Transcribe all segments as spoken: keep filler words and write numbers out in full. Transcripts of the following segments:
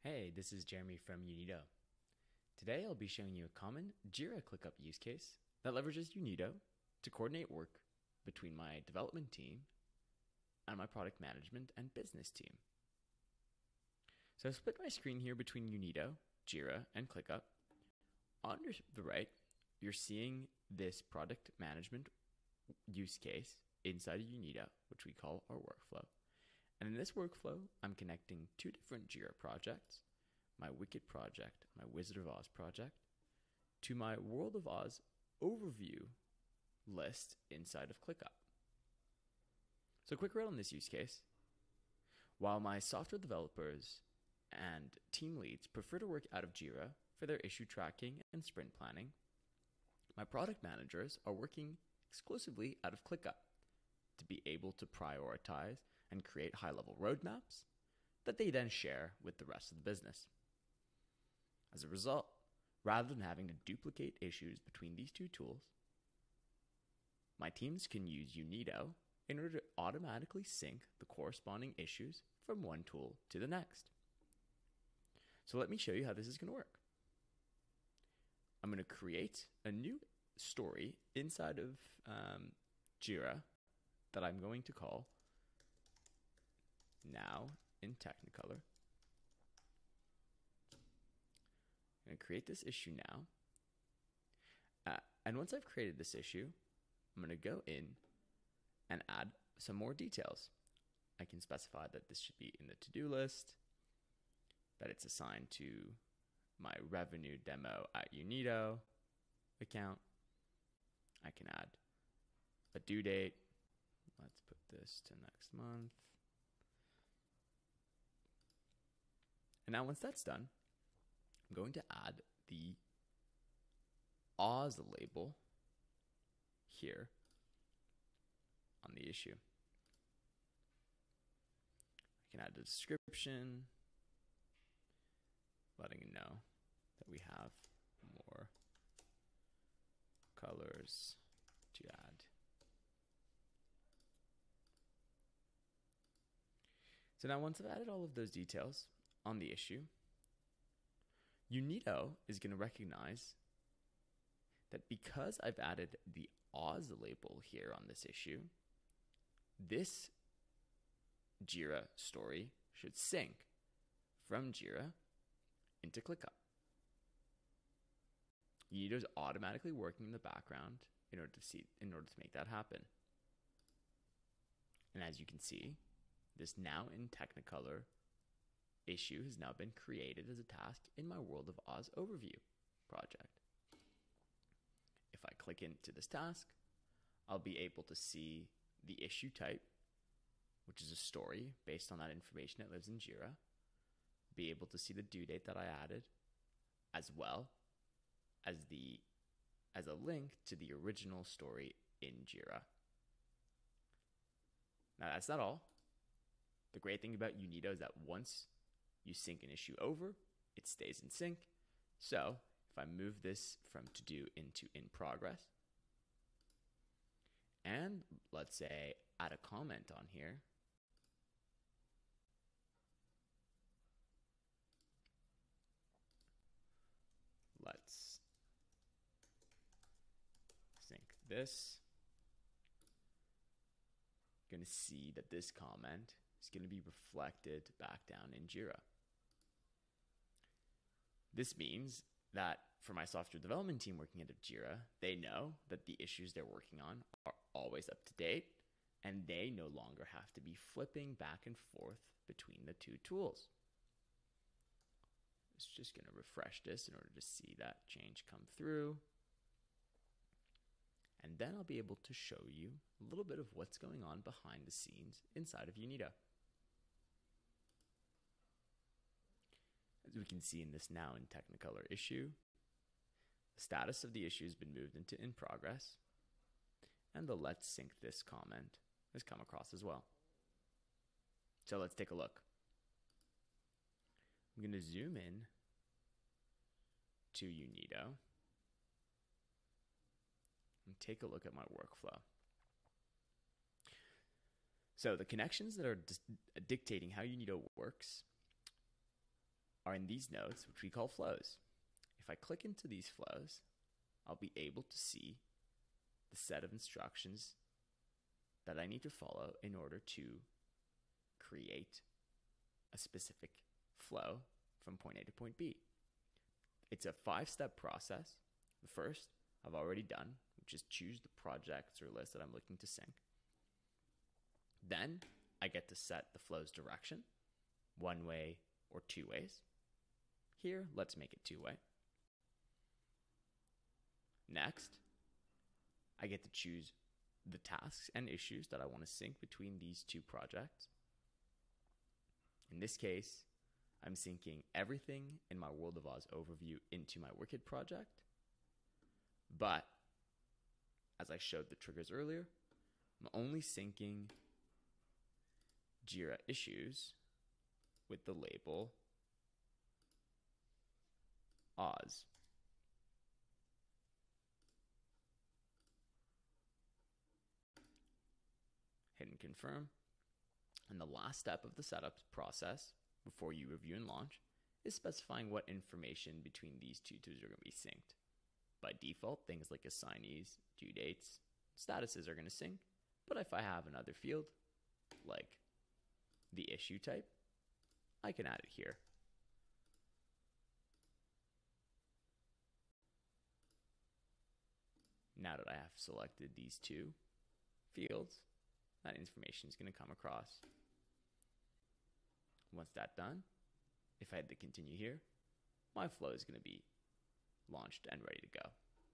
Hey, this is Jeremy from Unito. Today I'll be showing you a common Jira ClickUp use case that leverages Unito to coordinate work between my development team and my product management and business team. So I've split my screen here between Unito, Jira, and ClickUp. On the right, you're seeing this product management use case inside of Unito, which we call our workflow. And in this workflow, I'm connecting two different Jira projects, my Wicked project, my Wizard of Oz project, to my World of Oz overview list inside of ClickUp. So quick word on this use case. While my software developers and team leads prefer to work out of Jira for their issue tracking and sprint planning, my product managers are working exclusively out of ClickUp to be able to prioritize and create high-level roadmaps that they then share with the rest of the business. As a result, rather than having to duplicate issues between these two tools, my teams can use Unito in order to automatically sync the corresponding issues from one tool to the next. So let me show you how this is going to work. I'm going to create a new story inside of um, Jira that I'm going to call Now in Technicolor. I'm going to create this issue now. Uh, and once I've created this issue, I'm going to go in and add some more details. I can specify that this should be in the to-do list, that it's assigned to my revenue demo at Unito account. I can add a due date. Let's put this to next month. And now once that's done, I'm going to add the Oz label here on the issue. I can add a description, letting you know that we have more colors to add. So now once I've added all of those details on the issue, Unito is going to recognize that because I've added the Oz label here on this issue, this Jira story should sync from Jira into ClickUp. Unito is automatically working in the background in order to see in order to make that happen. And as you can see, this Now in Technicolor issue has now been created as a task in my World of Oz overview project. If I click into this task, I'll be able to see the issue type, which is a story based on that information that lives in Jira, be able to see the due date that I added, as well as the as a link to the original story in Jira. Now that's not all. The great thing about Unito is that once you sync an issue over, it stays in sync. So if I move this from to do into in progress, and let's say add a comment on here, let's sync this. Going to see that this comment is going to be reflected back down in Jira. This means that for my software development team working out of Jira, they know that the issues they're working on are always up to date, and they no longer have to be flipping back and forth between the two tools. It's just going to refresh this in order to see that change come through. And then I'll be able to show you a little bit of what's going on behind the scenes inside of Unito. As we can see in this Now in Technicolor issue, the status of the issue has been moved into in progress, and the let's sync this comment has come across as well. So let's take a look. I'm going to zoom in to Unito and take a look at my workflow. So the connections that are dictating how Unito works are in these nodes, which we call flows. If I click into these flows, I'll be able to see the set of instructions that I need to follow in order to create a specific flow from point A to point B. It's a five-step process. The first I've already done, which is choose the projects or list that I'm looking to sync. Then I get to set the flow's direction, one way or two ways. Here, let's make it two way. Next, I get to choose the tasks and issues that I want to sync between these two projects. In this case, I'm syncing everything in my World of Oz overview into my Wicked project. But, as I showed the triggers earlier, I'm only syncing Jira issues with the label Oz. Hit and confirm. And the last step of the setup process before you review and launch is specifying what information between these two tools are going to be synced. By default, things like assignees, due dates, statuses are going to sync. But if I have another field, like the issue type, I can add it here. Now that I have selected these two fields, that information is going to come across. Once that's done, if I had to continue here, my flow is going to be launched and ready to go.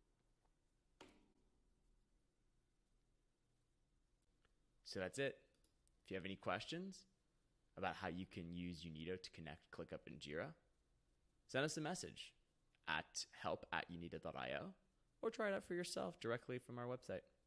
So that's it. If you have any questions about how you can use Unito to connect ClickUp and Jira, send us a message at help at unito dot i o or try it out for yourself directly from our website.